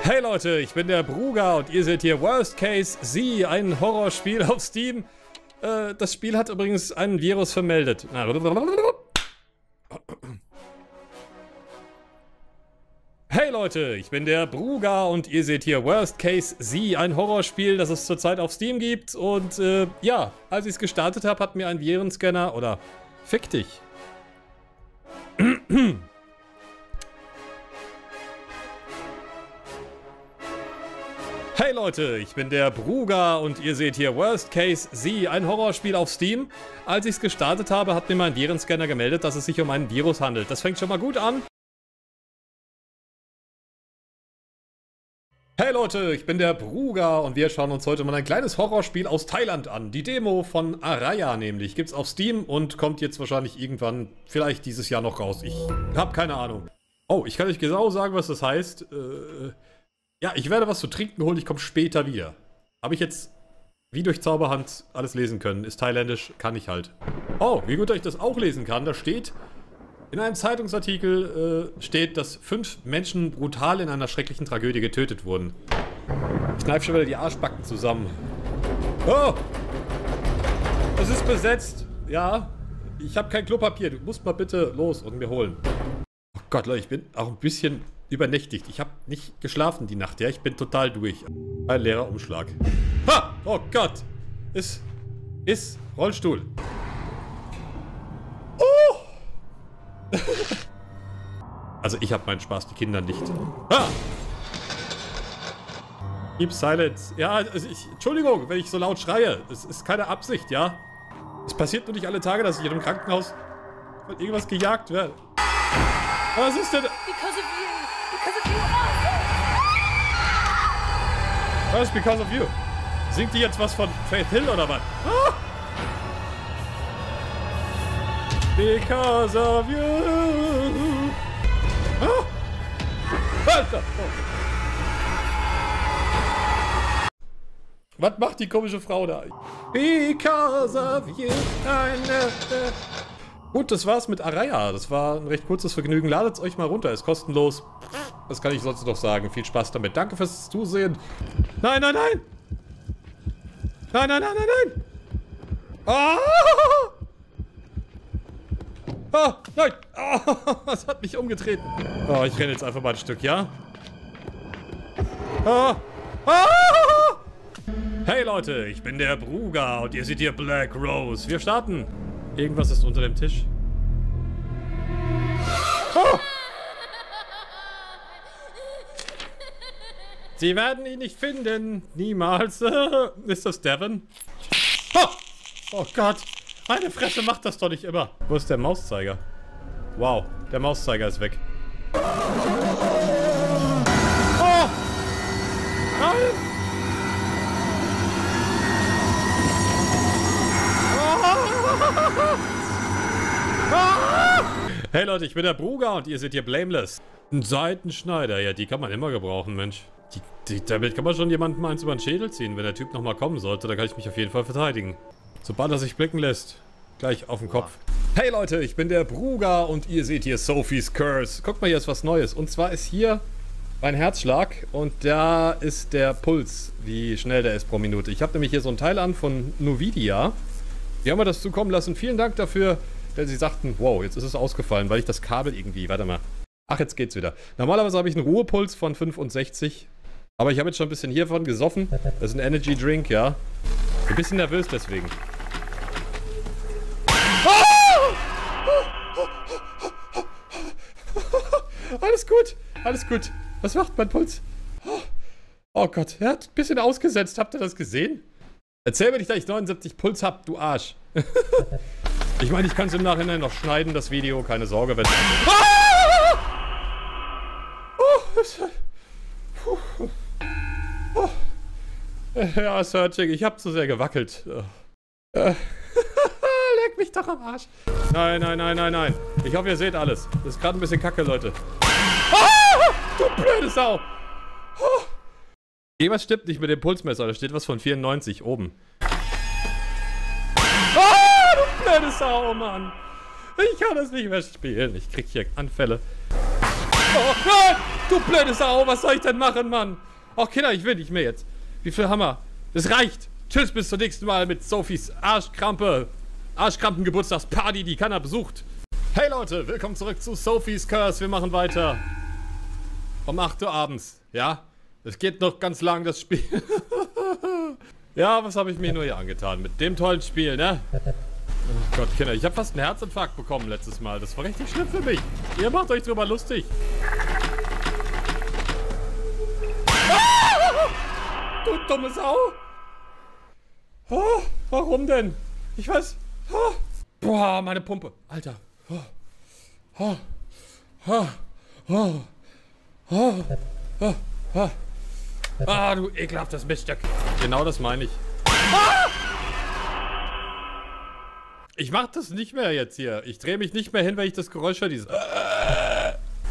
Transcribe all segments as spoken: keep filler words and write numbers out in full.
Hey Leute, ich bin der Bruga und ihr seht hier Worst Case Z, ein Horrorspiel auf Steam. Äh, das Spiel hat übrigens einen Virus vermeldet. Hey Leute, ich bin der Bruga und ihr seht hier Worst Case Z, ein Horrorspiel, das es zurzeit auf Steam gibt. Und äh, ja, als ich es gestartet habe, hat mir ein Virenscanner, oder fick dich. Hey Leute, ich bin der Bruga und ihr seht hier Worst Case Z, ein Horrorspiel auf Steam. Als ich es gestartet habe, hat mir mein Virenscanner gemeldet, dass es sich um ein Virus handelt. Das fängt schon mal gut an. Hey Leute, ich bin der Bruga und wir schauen uns heute mal ein kleines Horrorspiel aus Thailand an. Die Demo von Araya nämlich. Gibt's auf Steam und kommt jetzt wahrscheinlich irgendwann, vielleicht dieses Jahr noch raus. Ich habe keine Ahnung. Oh, ich kann euch genau sagen, was das heißt. Äh... Ja, ich werde was zu trinken holen, ich komme später wieder. Habe ich jetzt wie durch Zauberhand alles lesen können. Ist thailändisch, kann ich halt. Oh, wie gut, dass ich das auch lesen kann. Da steht, in einem Zeitungsartikel äh, steht, dass fünf Menschen brutal in einer schrecklichen Tragödie getötet wurden. Ich kneife schon wieder die Arschbacken zusammen. Oh! Es ist besetzt. Ja, ich habe kein Klopapier. Du musst mal bitte los und mir holen. Oh Gott, Leute, ich bin auch ein bisschen übernächtigt. Ich habe nicht geschlafen die Nacht, ja. Ich bin total durch. Ein leerer Umschlag. Ha! Oh Gott! Ist... Ist... Rollstuhl. Oh! Also ich habe meinen Spaß, die Kinder nicht. Ha! Keep silence. Ja, also ich... Entschuldigung, wenn ich so laut schreie. Es ist keine Absicht, ja. Es passiert nur nicht alle Tage, dass ich in einem Krankenhaus von irgendwas gejagt werde. Was ist denn... Because of you. Because of you. Was? Because of you? Singt die jetzt was von Faith Hill oder was? Ah! Because of you. Ah! Alter! Oh. Was macht die komische Frau da? Because of you. Eine... Gut, das war's mit Araya. Das war ein recht kurzes Vergnügen. Ladet's euch mal runter, ist kostenlos. Das kann ich sonst noch sagen. Viel Spaß damit. Danke fürs Zusehen. Nein, nein, nein! Nein, nein, nein, nein, nein! Ah! Ah, nein! Ah, das hat mich umgetreten. Oh, ich renne jetzt einfach mal ein Stück, ja? Ah! Ah! Hey Leute, ich bin der Bruga und ihr seht hier Black Rose. Wir starten. Irgendwas ist unter dem Tisch. Oh! Sie werden ihn nicht finden. Niemals. Ist das Devin? Oh! Oh Gott. Meine Fresse macht das doch nicht immer. Wo ist der Mauszeiger? Wow, der Mauszeiger ist weg. Oh! Nein! Hey Leute, ich bin der Bruga und ihr seht hier Blameless. Ein Seitenschneider, ja, die kann man immer gebrauchen, Mensch. Die, die, damit kann man schon jemandem eins über den Schädel ziehen. Wenn der Typ nochmal kommen sollte, dann kann ich mich auf jeden Fall verteidigen. Sobald er sich blicken lässt, gleich auf den Kopf. Hey Leute, ich bin der Bruga und ihr seht hier Sophie's Curse. Guckt mal, hier ist was Neues. Und zwar ist hier mein Herzschlag und da ist der Puls, wie schnell der ist pro Minute. Ich habe nämlich hier so ein Teil an von Nuvidia. Die haben mir das zukommen lassen. Vielen Dank dafür, denn sie sagten, wow, jetzt ist es ausgefallen, weil ich das Kabel irgendwie, warte mal. Ach, jetzt geht's wieder. Normalerweise habe ich einen Ruhepuls von fünfundsechzig. Aber ich habe jetzt schon ein bisschen hiervon gesoffen. Das ist ein Energy Drink, ja. Ein bisschen nervös deswegen. Alles gut, alles gut. Was macht mein Puls? Oh Gott, er hat ein bisschen ausgesetzt. Habt ihr das gesehen? Erzähl mir nicht, dass ich neunundsiebzig Puls hab, du Arsch. Ich meine, ich kann es im Nachhinein noch schneiden, das Video. Keine Sorge, wenn... Ah! Oh, oh. Ja, Searching, ich hab zu sehr gewackelt. Äh. Leck mich doch am Arsch. Nein, nein, nein, nein, nein. Ich hoffe, ihr seht alles. Das ist gerade ein bisschen kacke, Leute. Ah! Du blöde Sau! Oh. Irgendwas stimmt nicht mit dem Pulsmesser. Da steht was von vierundneunzig oben. Ah, du blöde Sau, Mann. Ich kann das nicht mehr spielen. Ich krieg hier Anfälle. Oh, nein! Du blöde Sau, was soll ich denn machen, Mann? Ach, Kinder, ich will nicht mehr jetzt. Wie viel Hammer? Das reicht. Tschüss, bis zum nächsten Mal mit Sophies Arschkrampe. Arschkrampen-Geburtstagsparty, die keiner besucht. Hey Leute, willkommen zurück zu Sophies Curse. Wir machen weiter. Um acht Uhr abends, ja? Es geht noch ganz lang, das Spiel. Ja, was habe ich mir nur hier angetan mit dem tollen Spiel, ne? Oh Gott, Kinder, ich habe fast einen Herzinfarkt bekommen letztes Mal. Das war richtig schlimm für mich. Ihr macht euch drüber lustig. Ah! Du dumme Sau. Oh, warum denn? Ich weiß. Oh. Boah, meine Pumpe. Alter. Oh. Oh. Oh. Oh. Oh. Oh. Oh. Ah, du ekelhaftes Miststück. Genau das meine ich. Ah! Ich mach das nicht mehr jetzt hier. Ich drehe mich nicht mehr hin, wenn ich das Geräusch höre. Dieses. Ah!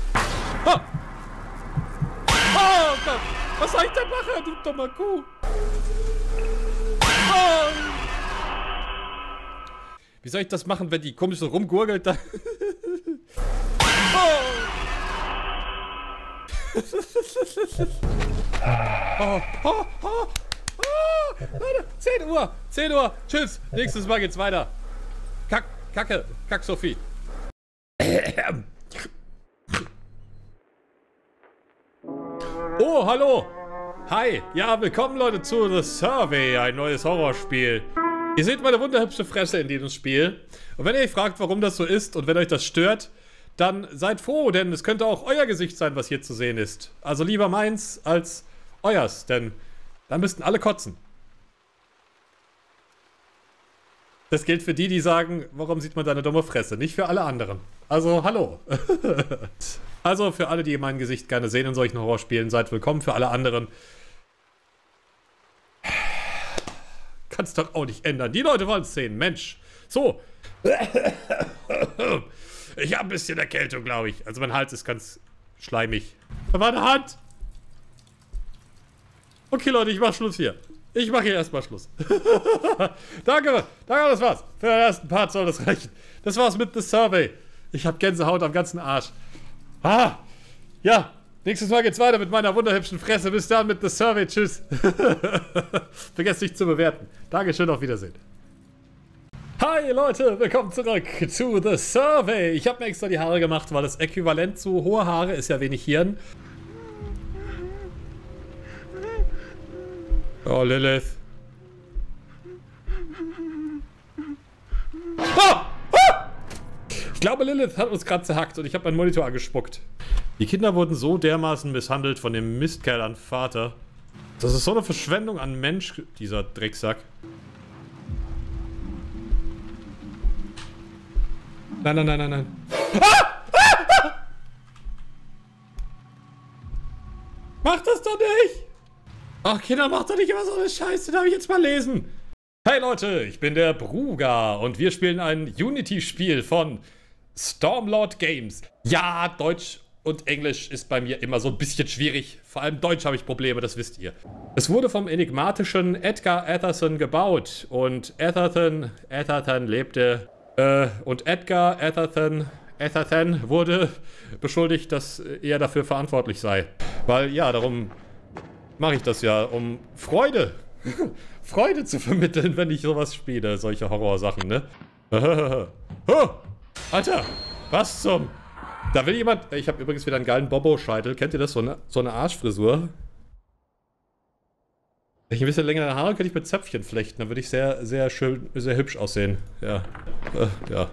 Oh Gott! Was soll ich denn machen, du dummer Kuh? Oh! Wie soll ich das machen, wenn die komisch so rumgurgelt? Da oh! Oh, oh, oh, oh, Leute, zehn Uhr, zehn Uhr, tschüss, nächstes Mal geht's weiter. Kack, Kacke, Kack Sophie. Oh, hallo. Hi, ja, willkommen Leute zu The Survey, ein neues Horrorspiel. Ihr seht meine wunderhübsche Fresse in diesem Spiel. Und wenn ihr euch fragt, warum das so ist und wenn euch das stört, dann seid froh, denn es könnte auch euer Gesicht sein, was hier zu sehen ist. Also lieber meins als euers, denn dann müssten alle kotzen. Das gilt für die, die sagen, warum sieht man deine dumme Fresse? Nicht für alle anderen. Also, hallo. Also, für alle, die mein Gesicht gerne sehen in solchen Horrorspielen, seid willkommen. Für alle anderen kannst doch auch nicht ändern. Die Leute wollen es sehen, Mensch. So. Ich habe ein bisschen Erkältung, glaube ich. Also mein Hals ist ganz schleimig. Da war eine Hand. Okay, Leute, ich mache Schluss hier. Ich mache hier erstmal Schluss. Danke, danke, das war's. Für den ersten Part soll das reichen. Das war's mit The Survey. Ich habe Gänsehaut am ganzen Arsch. Ah, ja. Nächstes Mal geht's weiter mit meiner wunderhübschen Fresse. Bis dann mit The Survey. Tschüss. Vergesst nicht zu bewerten. Dankeschön, auf Wiedersehen. Hi Leute, willkommen zurück zu The Survey. Ich habe mir extra die Haare gemacht, weil das Äquivalent zu hohe Haare ist ja wenig Hirn. Oh, Lilith. Ah! Ah! Ich glaube, Lilith hat uns gerade zerhackt und ich habe meinen Monitor angespuckt. Die Kinder wurden so dermaßen misshandelt von dem Mistkerl an Vater. Das ist so eine Verschwendung an Mensch, dieser Drecksack. Nein, nein, nein, nein, nein. Ah! Ah! Ah! Mach das doch nicht! Ach, Kinder, macht doch nicht immer so eine Scheiße, darf ich jetzt mal lesen? Hey Leute, ich bin der Bruga und wir spielen ein Unity-Spiel von Stormlord Games. Ja, Deutsch und Englisch ist bei mir immer so ein bisschen schwierig. Vor allem Deutsch habe ich Probleme, das wisst ihr. Es wurde vom enigmatischen Edgar Atherton gebaut und Atherton, Atherton lebte... Äh, und Edgar Atherton, Atherton wurde beschuldigt, dass er dafür verantwortlich sei. Weil, ja, darum mache ich das ja, um Freude, Freude zu vermitteln, wenn ich sowas spiele, solche Horrorsachen, ne? Oh, Alter, was zum... Da will jemand... Ich habe übrigens wieder einen geilen Bobo-Scheitel. Kennt ihr das? So eine, so eine Arschfrisur. Wenn ich ein bisschen längere Haare könnte ich mit Zöpfchen flechten, dann würde ich sehr, sehr schön, sehr hübsch aussehen. Ja. Äh, ja.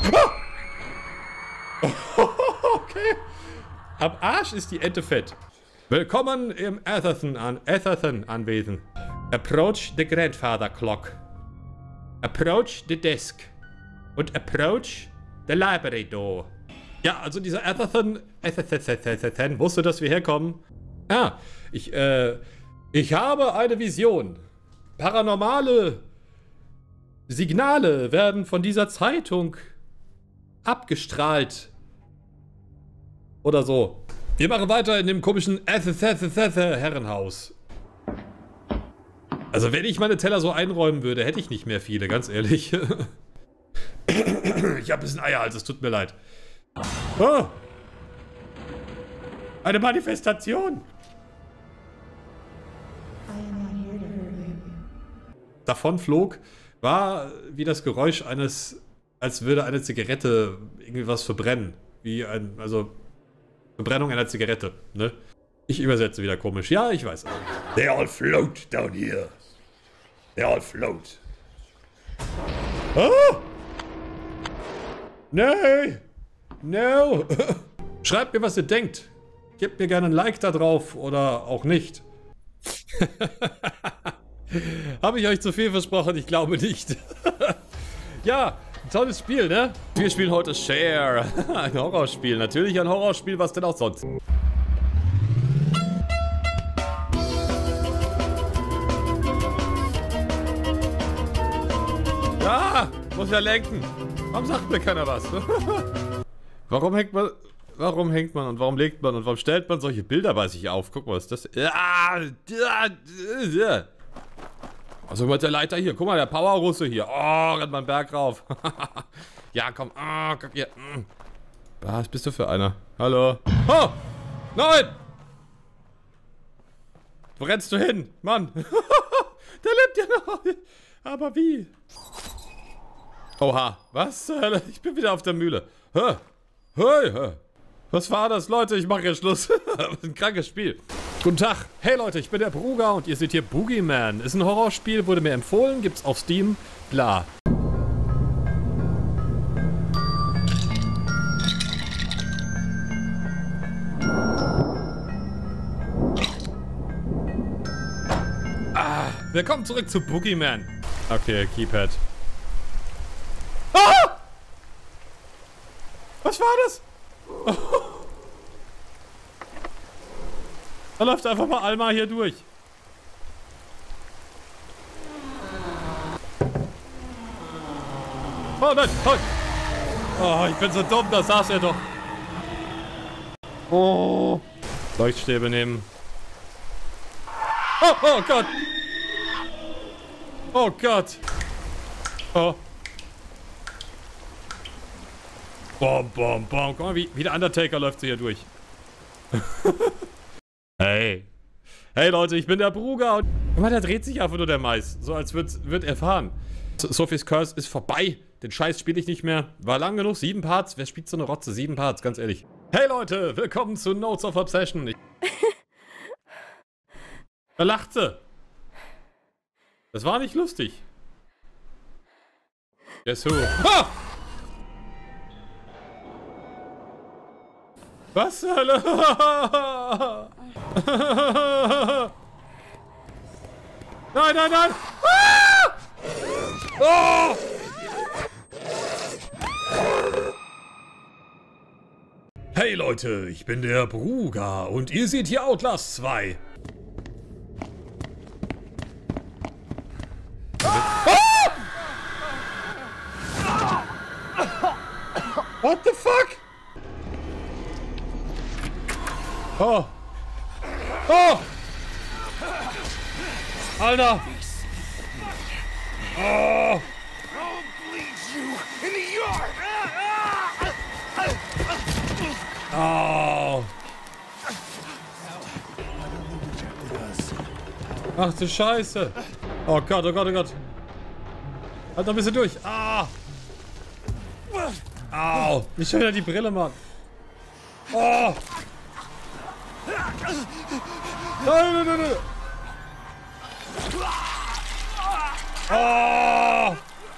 Ah! Okay. Am Arsch ist die Ente fett. Willkommen im Atherton an Atherton Anwesen. Approach the grandfather clock. Approach the desk. Und approach the library door. Ja, also dieser Atherton, Atherton wusste, dass wir herkommen. Ah, ich, äh... Ich habe eine Vision. Paranormale Signale werden von dieser Zeitung abgestrahlt. Oder so. Wir machen weiter in dem komischen Herrenhaus. Also wenn ich meine Teller so einräumen würde, hätte ich nicht mehr viele, ganz ehrlich. Ich habe ein bisschen Eierhals, es tut mir leid. Ah. Eine Manifestation! Davon flog, war wie das Geräusch eines, als würde eine Zigarette irgendwie was verbrennen. Wie ein, also, Verbrennung einer Zigarette, ne? Ich übersetze wieder komisch. Ja, ich weiß. They all float down here. They all float. Ah! Nee! No! Schreibt mir, was ihr denkt. Gebt mir gerne ein Like da drauf oder auch nicht. Habe ich euch zu viel versprochen? Ich glaube nicht. Ja, ein tolles Spiel, ne? Wir spielen heute Share. Ein Horrorspiel. Natürlich ein Horrorspiel, was denn auch sonst? Ah, muss ja lenken. Warum sagt mir keiner was? Warum hängt man... Warum hängt man und warum legt man und warum stellt man solche Bilder bei sich auf? Guck mal, was ist das? Also mit der Leiter hier. Guck mal, der Power-Russe hier. Oh, rennt mal einen Berg rauf. Ja, komm. Oh, guck hier. Was bist du für einer? Hallo? Oh! Nein! Wo rennst du hin? Mann! Der lebt ja noch! Aber wie? Oha. Was zur Hölle? Ich bin wieder auf der Mühle. Hä? Hey, hä? Was war das, Leute? Ich mache jetzt Schluss. Ein krankes Spiel. Guten Tag. Hey Leute, ich bin der Bruger und ihr seht hier Boogeyman. Ist ein Horrorspiel, wurde mir empfohlen, gibt's auf Steam. Bla. Ah, willkommen zurück zu Boogeyman. Okay, Keypad. Ah! Was war das? Oh. Da läuft einfach mal Alma hier durch. Oh nein, oh. Oh, ich bin so dumm, das saß er doch. Oh. Leuchtstäbe nehmen. Oh, oh Gott. Oh Gott. Oh. Bom, bom, bom. Guck mal, wie, wie der Undertaker läuft so hier durch. Hey. Hey Leute, ich bin der Bruger und... Guck mal, der dreht sich einfach nur der Mais. So als wird, wird er fahren. Sophie's Curse ist vorbei. Den Scheiß spiele ich nicht mehr. War lang genug. Sieben Parts. Wer spielt so eine Rotze? Sieben Parts, ganz ehrlich. Hey Leute, willkommen zu Notes of Obsession. Ich da lacht sie. Das war nicht lustig. Guess who? Ah! Was zur Hölle? Nein, nein, nein! Ah! Oh! Hey Leute, ich bin der Bruger und ihr seht hier Outlast zwei. Ah! What the fuck? Oh! Oh! Alter! Oh! Oh! Ach du Scheiße! Oh Gott, oh Gott, oh Gott! Halt noch ein bisschen durch! Ah! Au! Nicht schon wieder die Brille, Mann! Oh! Nein, nein, nein, nein! Oh!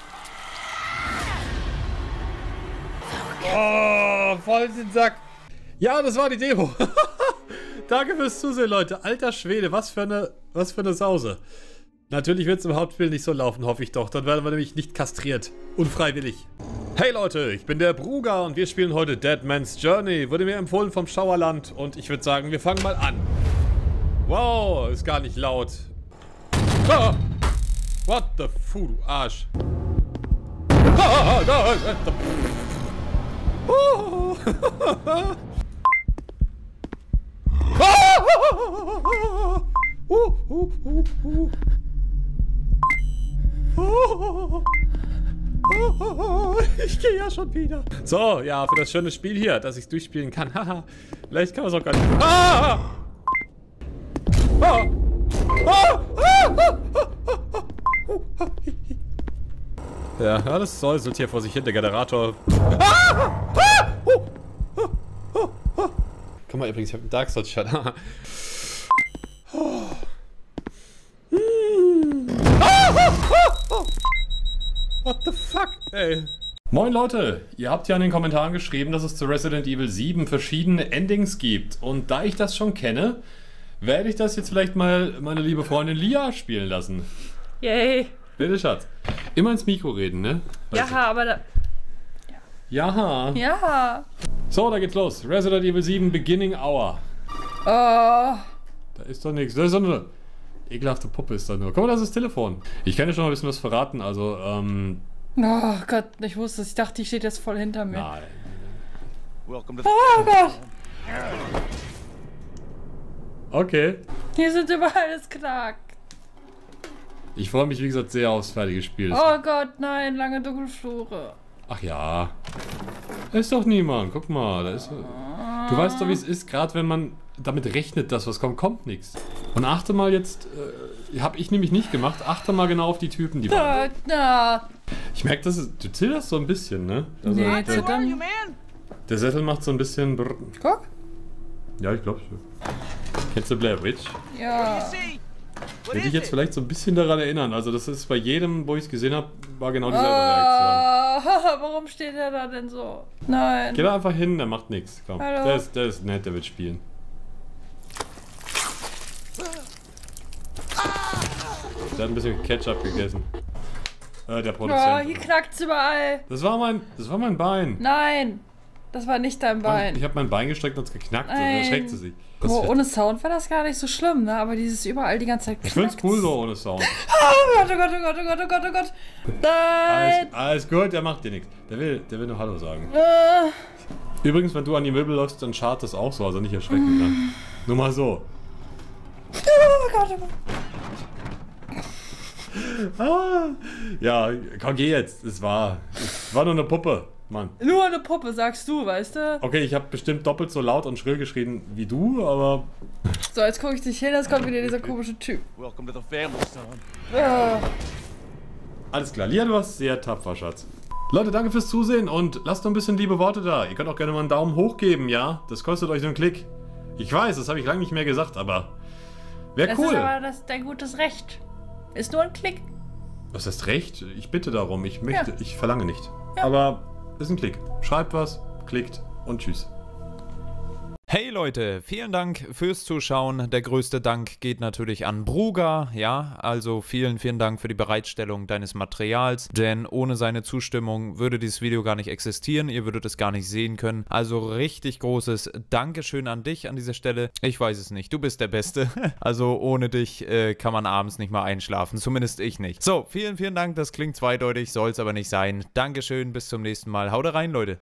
Oh, voll in den Sack. Ja, das war die Demo. Danke fürs Zusehen, Leute. Alter Schwede, was für eine, was für eine Sause. Natürlich wird es im Hauptspiel nicht so laufen, hoffe ich doch. Dann werden wir nämlich nicht kastriert. Unfreiwillig. Hey Leute, ich bin der Bruger und wir spielen heute Dead Man's Journey. Wurde mir empfohlen vom Schauerland und ich würde sagen, wir fangen mal an. Wow, ist gar nicht laut. Ah! What the fu, du Arsch. Ah, nein, oh. Oh, oh, oh, ich gehe ja schon wieder. So, ja, für das schöne Spiel hier, dass ich es durchspielen kann. Haha, vielleicht kann man es auch gar nicht. Ah! Ah! Ah! Ah! Ja, ja, das säuselt hier vor sich hin, der Generator. Ah! Ah! Oh! Oh! Oh! Oh! Guck mal, übrigens, ich habe einen Dark Souls Shot. Oh. Mm. Ah! Ah! Ah! What the fuck, ey? Moin Leute, ihr habt ja in den Kommentaren geschrieben, dass es zu Resident Evil sieben verschiedene Endings gibt. Und da ich das schon kenne, werde ich das jetzt vielleicht mal meine liebe Freundin Lia spielen lassen. Yay. Bitte, Schatz. Immer ins Mikro reden, ne? Ja, aber da... Jaha. Ja. So, da geht's los. Resident Evil sieben Beginning Hour. Oh. Da ist doch nichts. Da ist doch eine ekelhafte Puppe ist da nur. Guck mal, das ist das Telefon. Ich kann dir schon mal ein bisschen was verraten. Also, ähm... Oh Gott, ich wusste es. Ich dachte, die steht jetzt voll hinter mir. Nein. Oh Gott. Okay. Hier sind überall das Knack. Ich freue mich, wie gesagt, sehr aufs fertige Spiel. Oh Gott, nein, lange Dunkelflure. Ach ja. Da ist doch niemand. Guck mal, da ist... Du weißt doch, wie es ist, gerade wenn man damit rechnet, dass was kommt, kommt nichts. Und achte mal jetzt, äh, habe ich nämlich nicht gemacht, achte mal genau auf die Typen, die waren. Na. Ich merke, dass es, du zitterst so ein bisschen, ne? Also, Nee, der, zittern. der Sättel macht so ein bisschen... Brr. Guck. Ja, ich glaube schon. Kennst du Blair Witch? Ja. Würde ich jetzt vielleicht so ein bisschen daran erinnern. Also das ist bei jedem, wo ich es gesehen habe, war genau dieselbe Reaktion. Oh, warum steht er da denn so? Nein. Geh da einfach hin, der macht nichts. Komm, Hallo. der ist, der ist nett, der wird spielen. Der hat ein bisschen Ketchup gegessen. Äh, der Oh, Produzent. hier knackt's überall. Das war mein, das war mein Bein. Nein. Das war nicht dein Bein. Ich habe mein Bein gestreckt und es geknackt und dann Nein. erschreckt sie sich. Das Oh, wird- ohne Sound wäre das gar nicht so schlimm, ne? Aber dieses überall die ganze Zeit Ich find's knackt's. cool so ohne Sound. Oh Gott, oh Gott, oh Gott, oh Gott, oh Gott, oh Gott. Nein. Alles, alles gut, der macht dir nichts. Der will, der will nur Hallo sagen. Äh. Übrigens, wenn du an die Möbel läufst, dann schart das auch so, also nicht erschrecken. Ne? Nur mal so. Oh Gott, oh Gott. Ah, ja, komm, geh jetzt. Es war, es war nur eine Puppe, Mann. Nur eine Puppe, sagst du, weißt du? Okay, ich habe bestimmt doppelt so laut und schrill geschrien wie du, aber... So, jetzt gucke ich dich hin, jetzt kommt wieder dieser komische Typ. Welcome to the family, son. Äh. Alles klar, Lia, du warst sehr tapfer, Schatz. Leute, danke fürs Zusehen und lasst noch ein bisschen liebe Worte da. Ihr könnt auch gerne mal einen Daumen hoch geben, ja? Das kostet euch nur einen Klick. Ich weiß, das habe ich lange nicht mehr gesagt, aber... Wäre Das cool. ist aber das, dein gutes Recht. Ist nur ein Klick. Was heißt Recht? Ich bitte darum. Ich möchte, Ja. ich verlange nicht. Ja. Aber ist ein Klick. Schreibt was, klickt und tschüss. Hey Leute, vielen Dank fürs Zuschauen. Der größte Dank geht natürlich an Bruga, ja, also vielen, vielen Dank für die Bereitstellung deines Materials, denn ohne seine Zustimmung würde dieses Video gar nicht existieren, ihr würdet es gar nicht sehen können. Also richtig großes Dankeschön an dich an dieser Stelle. Ich weiß es nicht, du bist der Beste. Also ohne dich äh, kann man abends nicht mal einschlafen, zumindest ich nicht. So, vielen, vielen Dank, das klingt zweideutig, soll es aber nicht sein. Dankeschön, bis zum nächsten Mal. Haut rein, Leute.